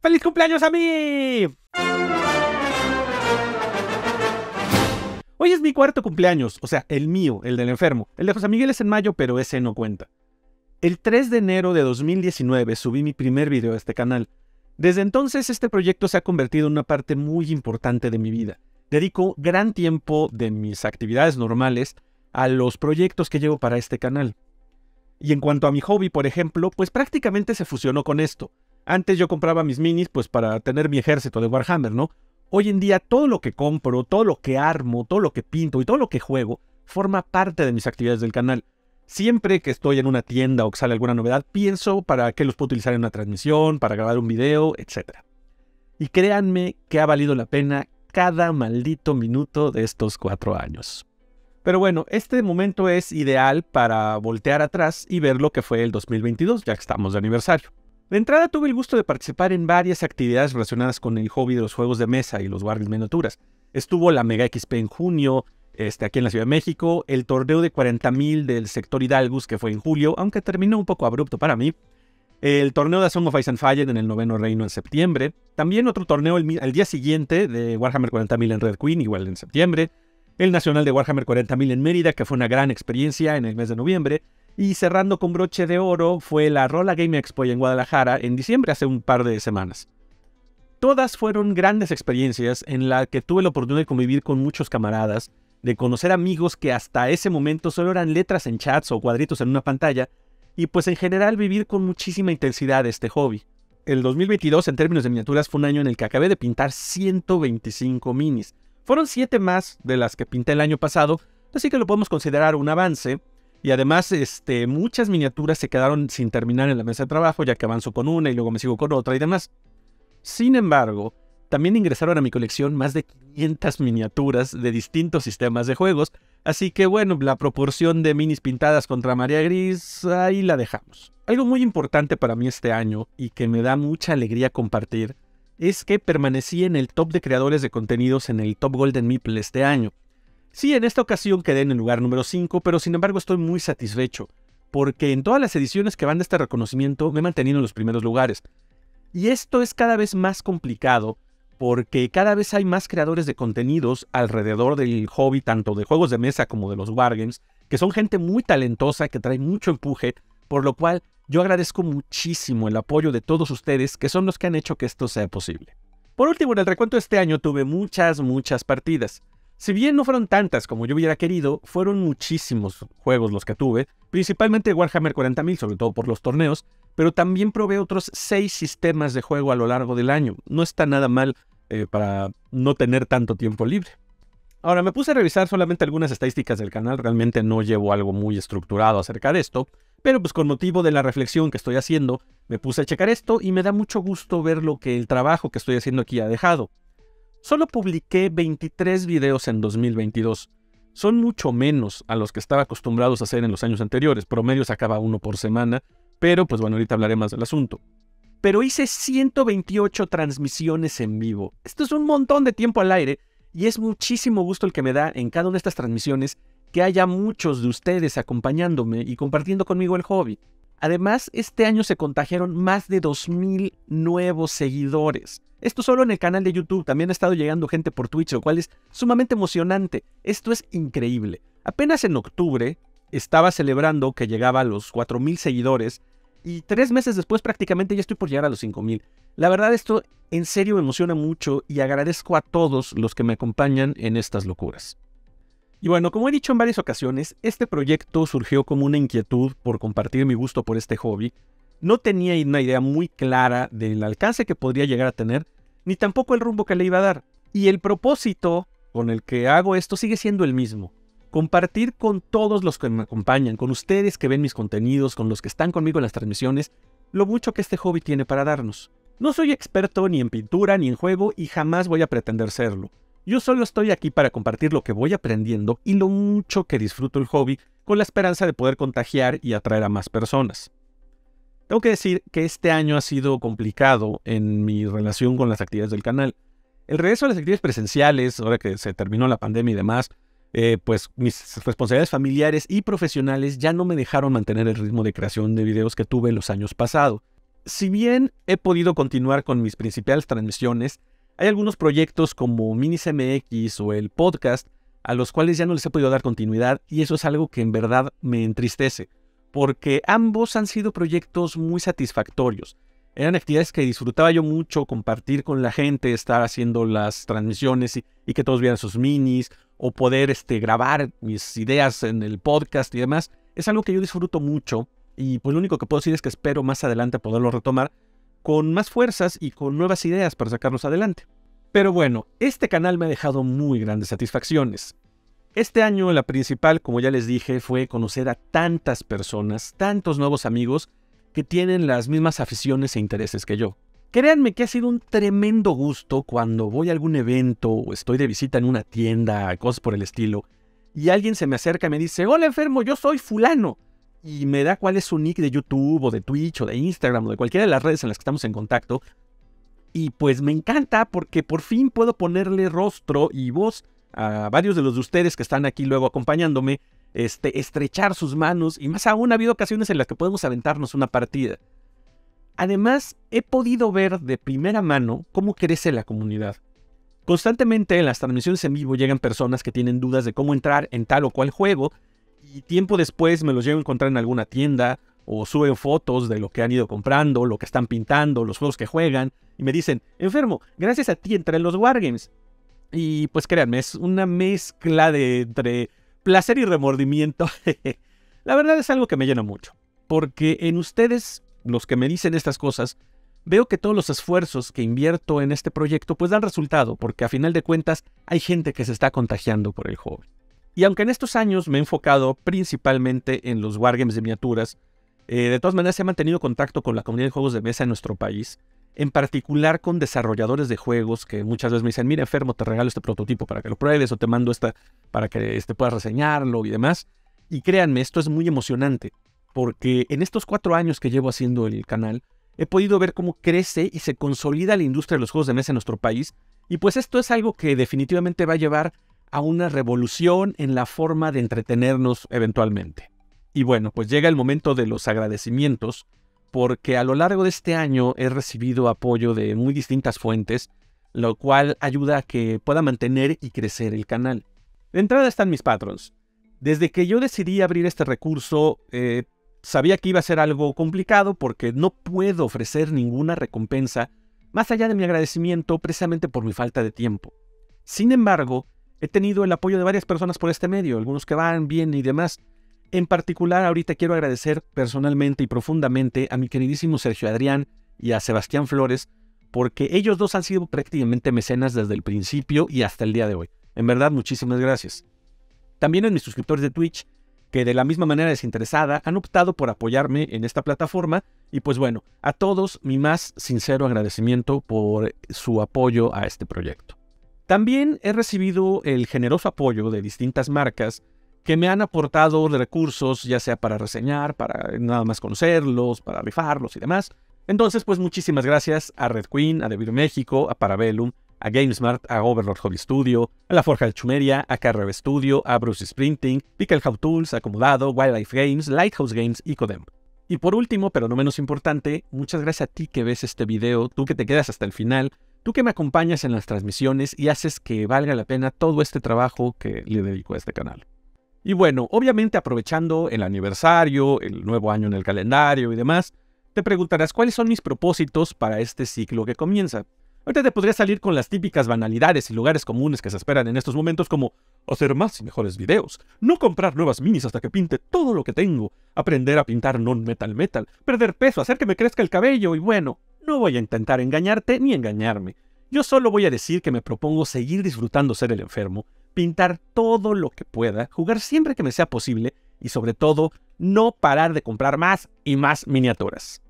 ¡Feliz cumpleaños a mí! Hoy es mi cuarto cumpleaños, o sea, el mío, el del enfermo. El de José Miguel es en mayo, pero ese no cuenta. El 3 de enero de 2019 subí mi primer video a este canal. Desde entonces este proyecto se ha convertido en una parte muy importante de mi vida. Dedico gran tiempo de mis actividades normales a los proyectos que llevo para este canal. Y en cuanto a mi hobby, por ejemplo, pues prácticamente se fusionó con esto. Antes yo compraba mis minis pues para tener mi ejército de Warhammer, ¿no? Hoy en día todo lo que compro, todo lo que armo, todo lo que pinto y todo lo que juego forma parte de mis actividades del canal. Siempre que estoy en una tienda o que sale alguna novedad, pienso para qué los puedo utilizar en una transmisión, para grabar un video, etc. Y créanme que ha valido la pena cada maldito minuto de estos 4 años. Pero bueno, este momento es ideal para voltear atrás y ver lo que fue el 2022, ya que estamos de aniversario. De entrada tuve el gusto de participar en varias actividades relacionadas con el hobby de los juegos de mesa y los Wargames miniaturas. Estuvo la Mega XP en junio, aquí en la Ciudad de México, el torneo de 40,000 del sector Hidalgus, que fue en julio, aunque terminó un poco abrupto para mí. El torneo de A Song of Ice and Fire en el 9º Reino en septiembre. También otro torneo el día siguiente de Warhammer 40,000 en Red Queen, igual en septiembre. El Nacional de Warhammer 40,000 en Mérida, que fue una gran experiencia en el mes de noviembre. Y cerrando con broche de oro fue la Rola Game Expo en Guadalajara en diciembre, hace un par de semanas. Todas fueron grandes experiencias en las que tuve la oportunidad de convivir con muchos camaradas, de conocer amigos que hasta ese momento solo eran letras en chats o cuadritos en una pantalla, y pues en general vivir con muchísima intensidad este hobby. El 2022 en términos de miniaturas fue un año en el que acabé de pintar 125 minis. Fueron 7 más de las que pinté el año pasado, así que lo podemos considerar un avance. Y además, muchas miniaturas se quedaron sin terminar en la mesa de trabajo, ya que avanzo con una y luego me sigo con otra y demás. Sin embargo, también ingresaron a mi colección más de 500 miniaturas de distintos sistemas de juegos, así que bueno, la proporción de minis pintadas contra María Gris, ahí la dejamos. Algo muy importante para mí este año, y que me da mucha alegría compartir, es que permanecí en el top de creadores de contenidos en el Top Golden Meeple este año. Sí, en esta ocasión quedé en el lugar número 5, pero sin embargo estoy muy satisfecho, porque en todas las ediciones que van de este reconocimiento me he mantenido en los primeros lugares. Y esto es cada vez más complicado, porque cada vez hay más creadores de contenidos alrededor del hobby, tanto de juegos de mesa como de los wargames, que son gente muy talentosa, que trae mucho empuje, por lo cual yo agradezco muchísimo el apoyo de todos ustedes, que son los que han hecho que esto sea posible. Por último, en el recuento de este año tuve muchas partidas. Si bien no fueron tantas como yo hubiera querido, fueron muchísimos juegos los que tuve, principalmente Warhammer 40,000, sobre todo por los torneos, pero también probé otros 6 sistemas de juego a lo largo del año. No está nada mal para no tener tanto tiempo libre. Ahora, me puse a revisar solamente algunas estadísticas del canal, realmente no llevo algo muy estructurado acerca de esto, pero pues con motivo de la reflexión que estoy haciendo, me puse a checar esto y me da mucho gusto ver lo que el trabajo que estoy haciendo aquí ha dejado. Solo publiqué 23 videos en 2022. Son mucho menos a los que estaba acostumbrados a hacer en los años anteriores. Promedio sacaba uno por semana, pero pues bueno, ahorita hablaré más del asunto. Pero hice 128 transmisiones en vivo. Esto es un montón de tiempo al aire y es muchísimo gusto el que me da en cada una de estas transmisiones que haya muchos de ustedes acompañándome y compartiendo conmigo el hobby. Además, este año se contagiaron más de 2,000 nuevos seguidores. Esto solo en el canal de YouTube, también ha estado llegando gente por Twitch, lo cual es sumamente emocionante. Esto es increíble. Apenas en octubre estaba celebrando que llegaba a los 4,000 seguidores y 3 meses después prácticamente ya estoy por llegar a los 5,000. La verdad esto en serio me emociona mucho y agradezco a todos los que me acompañan en estas locuras. Y bueno, como he dicho en varias ocasiones, este proyecto surgió como una inquietud por compartir mi gusto por este hobby. No tenía una idea muy clara del alcance que podría llegar a tener, ni tampoco el rumbo que le iba a dar. Y el propósito con el que hago esto sigue siendo el mismo. Compartir con todos los que me acompañan, con ustedes que ven mis contenidos, con los que están conmigo en las transmisiones, lo mucho que este hobby tiene para darnos. No soy experto ni en pintura ni en juego y jamás voy a pretender serlo. Yo solo estoy aquí para compartir lo que voy aprendiendo y lo mucho que disfruto el hobby, con la esperanza de poder contagiar y atraer a más personas. Tengo que decir que este año ha sido complicado en mi relación con las actividades del canal. El regreso a las actividades presenciales, ahora que se terminó la pandemia y demás, pues mis responsabilidades familiares y profesionales ya no me dejaron mantener el ritmo de creación de videos que tuve en los años pasados. Si bien he podido continuar con mis principales transmisiones, hay algunos proyectos como Minis MX o el podcast a los cuales ya no les he podido dar continuidad, y eso es algo que en verdad me entristece, porque ambos han sido proyectos muy satisfactorios. Eran actividades que disfrutaba yo mucho, compartir con la gente, estar haciendo las transmisiones y que todos vieran sus minis, o poder grabar mis ideas en el podcast y demás. Es algo que yo disfruto mucho, y pues lo único que puedo decir es que espero más adelante poderlo retomar con más fuerzas y con nuevas ideas para sacarlos adelante. Pero bueno, este canal me ha dejado muy grandes satisfacciones. Este año la principal, como ya les dije, fue conocer a tantas personas, tantos nuevos amigos que tienen las mismas aficiones e intereses que yo. Créanme que ha sido un tremendo gusto cuando voy a algún evento o estoy de visita en una tienda, cosas por el estilo, y alguien se me acerca y me dice: hola enfermo, yo soy fulano, y me da cuál es su nick de YouTube o de Twitch o de Instagram o de cualquiera de las redes en las que estamos en contacto. Y pues me encanta porque por fin puedo ponerle rostro y voz a varios de los de ustedes que están aquí luego acompañándome, estrechar sus manos, y más aún ha habido ocasiones en las que podemos aventarnos una partida. Además, he podido ver de primera mano cómo crece la comunidad. Constantemente en las transmisiones en vivo llegan personas que tienen dudas de cómo entrar en tal o cual juego, y tiempo después me los llego a encontrar en alguna tienda, o suben fotos de lo que han ido comprando, lo que están pintando, los juegos que juegan, y me dicen: enfermo, gracias a ti entré en los Wargames. Y pues créanme, es una mezcla entre placer y remordimiento. La verdad es algo que me llena mucho, porque en ustedes, los que me dicen estas cosas, veo que todos los esfuerzos que invierto en este proyecto pues dan resultado, porque a final de cuentas hay gente que se está contagiando por el hobby. Y aunque en estos años me he enfocado principalmente en los Wargames de miniaturas, de todas maneras he mantenido contacto con la comunidad de juegos de mesa en nuestro país, en particular con desarrolladores de juegos que muchas veces me dicen: mira enfermo, te regalo este prototipo para que lo pruebes, o te mando esta para que puedas reseñarlo y demás. Y créanme, esto es muy emocionante, porque en estos 4 años que llevo haciendo el canal, he podido ver cómo crece y se consolida la industria de los juegos de mesa en nuestro país, y pues esto es algo que definitivamente va a llevar a una revolución en la forma de entretenernos eventualmente. Y bueno, pues llega el momento de los agradecimientos, porque a lo largo de este año he recibido apoyo de muy distintas fuentes, lo cual ayuda a que pueda mantener y crecer el canal. De entrada están mis patrons. Desde que yo decidí abrir este recurso, sabía que iba a ser algo complicado porque no puedo ofrecer ninguna recompensa más allá de mi agradecimiento precisamente por mi falta de tiempo. Sin embargo, he tenido el apoyo de varias personas por este medio, algunos que van, vienen y demás. En particular, ahorita quiero agradecer personalmente y profundamente a mi queridísimo Sergio Adrián y a Sebastián Flores, porque ellos dos han sido prácticamente mecenas desde el principio y hasta el día de hoy. En verdad, muchísimas gracias. También a mis suscriptores de Twitch, que de la misma manera desinteresada han optado por apoyarme en esta plataforma, y pues bueno, a todos mi más sincero agradecimiento por su apoyo a este proyecto. También he recibido el generoso apoyo de distintas marcas que me han aportado recursos, ya sea para reseñar, para nada más conocerlos, para rifarlos y demás. Entonces, pues muchísimas gracias a Red Queen, a Devir México, a Parabellum, a GameSmart, a Overlord Hobby Studio, a La Forja de Chumeria, a KRB Studio, a Bruce Sprinting, Pickle How Tools, Acomodado, Wildlife Games, Lighthouse Games y Codem. Y por último, pero no menos importante, muchas gracias a ti que ves este video, tú que te quedas hasta el final, tú que me acompañas en las transmisiones y haces que valga la pena todo este trabajo que le dedico a este canal. Y bueno, obviamente aprovechando el aniversario, el nuevo año en el calendario y demás, te preguntarás cuáles son mis propósitos para este ciclo que comienza. Ahorita te podría salir con las típicas banalidades y lugares comunes que se esperan en estos momentos, como hacer más y mejores videos, no comprar nuevas minis hasta que pinte todo lo que tengo, aprender a pintar non-metal metal, perder peso, hacer que me crezca el cabello, y bueno, no voy a intentar engañarte ni engañarme. Yo solo voy a decir que me propongo seguir disfrutando ser el enfermo, pintar todo lo que pueda, jugar siempre que me sea posible y sobre todo, no parar de comprar más y más miniaturas.